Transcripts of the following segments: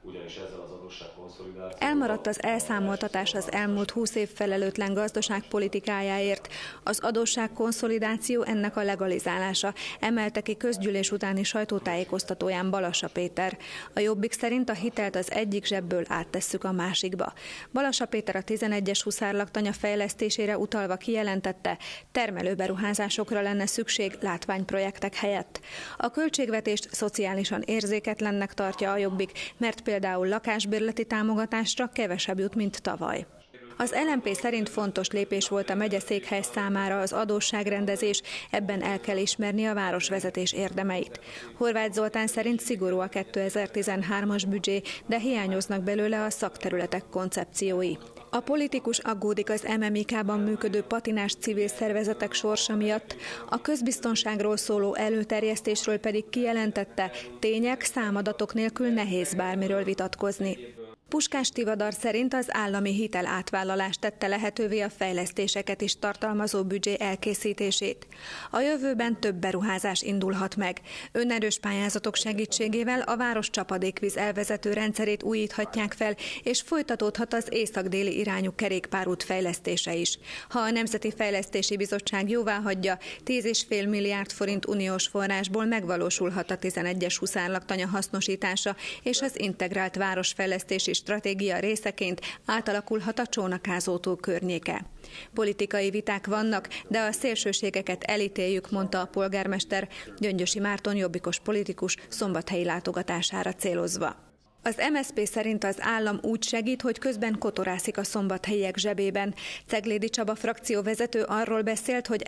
ugyanis ezzel az adósságkonszolidációval... Elmaradt az elszámoltatás az elmúlt 20 év felelőtlen gazdaságpolitikájáért. Az adósságkonszolidáció ennek a legalizálása, emelte ki közgyűlés utáni sajtótájékoztatóján Balassa Péter. A Jobbik szerint a hitelt az egyik zsebből áttesszük a másikba. Balassa Péter a 11-es huszárlaktanya fejlesztésére utalva kijelentette, termelőberuházásokra lenne szükség látványprojektek helyett. A költségvetést szociálisan érzéketlennek tartja a Jobbik, mert például lakásbérleti támogatásra kevesebb jut, mint tavaly. Az LMP szerint fontos lépés volt a megyeszékhely számára az adósságrendezés, ebben el kell ismerni a városvezetés érdemeit. Horváth Zoltán szerint szigorú a 2013-as büdzsé, de hiányoznak belőle a szakterületek koncepciói. A politikus aggódik az MMIK-ban működő patinás civil szervezetek sorsa miatt, a közbiztonságról szóló előterjesztésről pedig kijelentette, tények, számadatok nélkül nehéz bármiről vitatkozni. Puskás Tivadar szerint az állami hitel átvállalást tette lehetővé a fejlesztéseket is tartalmazó büdzsé elkészítését. A jövőben több beruházás indulhat meg. Önerős pályázatok segítségével a város csapadékvíz elvezető rendszerét újíthatják fel, és folytatódhat az észak-déli irányú kerékpárút fejlesztése is. Ha a Nemzeti Fejlesztési Bizottság jóváhagyja, 10,5 milliárd forint uniós forrásból megvalósulhat a 11-es huszárlaktanya hasznosítása, és az integrált városfejlesztési stratégia részeként átalakulhat a Csónakázótó környéke. Politikai viták vannak, de a szélsőségeket elítéljük, mondta a polgármester, Gyöngyösi Márton jobbikos politikus szombathelyi látogatására célozva. Az MSZP szerint az állam úgy segít, hogy közben kotorászik a szombathelyiek zsebében. Ceglédi Csaba frakcióvezető arról beszélt, hogy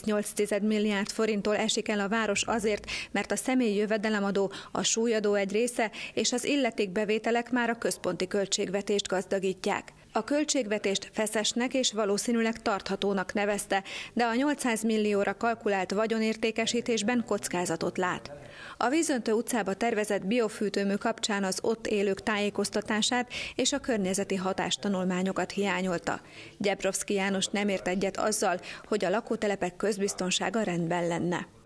1,8 milliárd forinttól esik el a város azért, mert a személyi jövedelemadó, a súlyadó egy része és az illetékbevételek már a központi költségvetést gazdagítják. A költségvetést feszesnek és valószínűleg tarthatónak nevezte, de a 800 millióra kalkulált vagyonértékesítésben kockázatot lát. A Vízöntő utcába tervezett biofűtőmű kapcsán az ott élők tájékoztatását és a környezeti hatástanulmányokat hiányolta. Gyebrovszky János nem ért egyet azzal, hogy a lakótelepek közbiztonsága rendben lenne.